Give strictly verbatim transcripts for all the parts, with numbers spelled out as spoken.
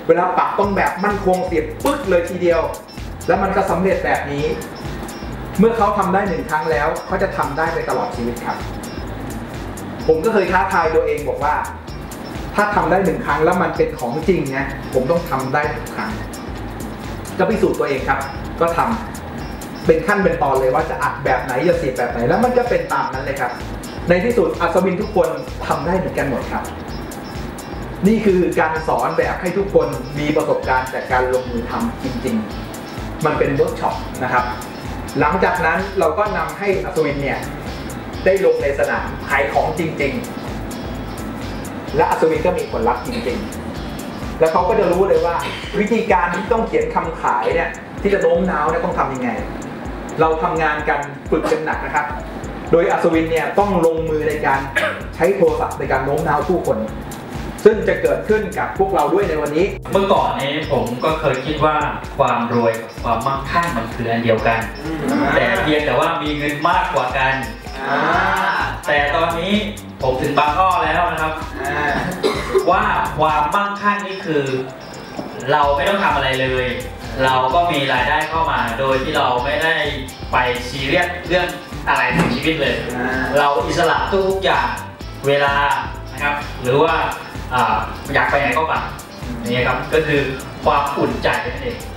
เวลาปักต้องแบบมั่นคงเสียบปึ๊กเลยทีเดียวแล้วมันก็สำเร็จแบบนี้เมื่อเขาทำได้หนึ่งครั้งแล้วเขาจะทำได้ไปตลอดชีวิตครับผมก็เคยท้าทายตัวเองบอกว่าถ้าทำได้หนึ่งครั้งแล้วมันเป็นของจริงนะผมต้องทำได้ทุกครั้งก็พิสูจน์ตัวเองครับก็ทำเป็นขั้นเป็นตอนเลยว่าจะอัดแบบไหนจะเสียบแบบไหนแล้วมันก็เป็นตามนั้นเลยครับในที่สุดอัศวินทุกคนทำได้เหมือนกันหมดครับนี่คือการสอนแบบให้ทุกคนมีประสบการณ์จากการลงมือทำจริงๆมันเป็นเวิร์กช็อปนะครับหลังจากนั้นเราก็นำให้อัศวินเนี่ยได้ลงในสนามขายของจริงๆและอัศวินก็มีผลลัพธ์จริงๆแล้วเขาก็จะรู้เลยว่าวิธีการที่ต้องเขียนคำขายเนี่ยที่จะโน้มน้าวเนี่ยต้องทำยังไงเราทำงานกันฝึกกันหนักนะครับโดยอัศวินเนี่ยต้องลงมือในการใช้โทรศัพท์ในการโน้มน้าวผู้คนซึ่งจะเกิดขึ้นกับพวกเราด้วยในวันนี้เมื่อก่อนนี้ผมก็เคยคิดว่าความรวยกับความมั่งคั่งมันคืออันเดียวกันแต่เพียงแต่ว่ามีเงินมากกว่ากันแต่ตอนนี้ผมถึงบางอ้อแล้วนะครับว่าความมั่งคั่งนี่คือเราไม่ต้องทำอะไรเลยเราก็มีรายได้เข้ามาโดยที่เราไม่ได้ไปซีเรียสเรื่องอะไรในชีวิตเลยเราอิสระทุกอย่างเวลานะครับหรือว่าอยากไปไหนก็ไปนี่ครับก็คือความอุ่นใจนั่นเอง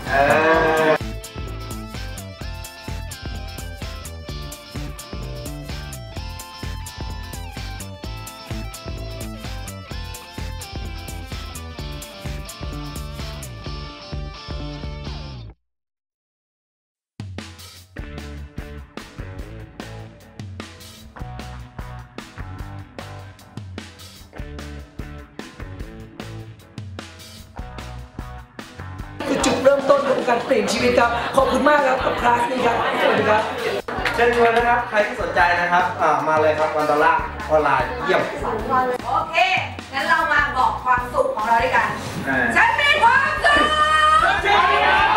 คือจุดเริ่มต้นของการเปลี่ยนชีวิตครับขอบคุณมากครับกับคลาสนี้ครับสวัสดีครับเชิญชวนนะครับใครที่สนใจนะครับมาเลยครับวันดอลลาร์ออนไลน์เยี่ยมโอเคงั้นเรามาบอกความสุขของเราด้วยกันฉันมีความสุข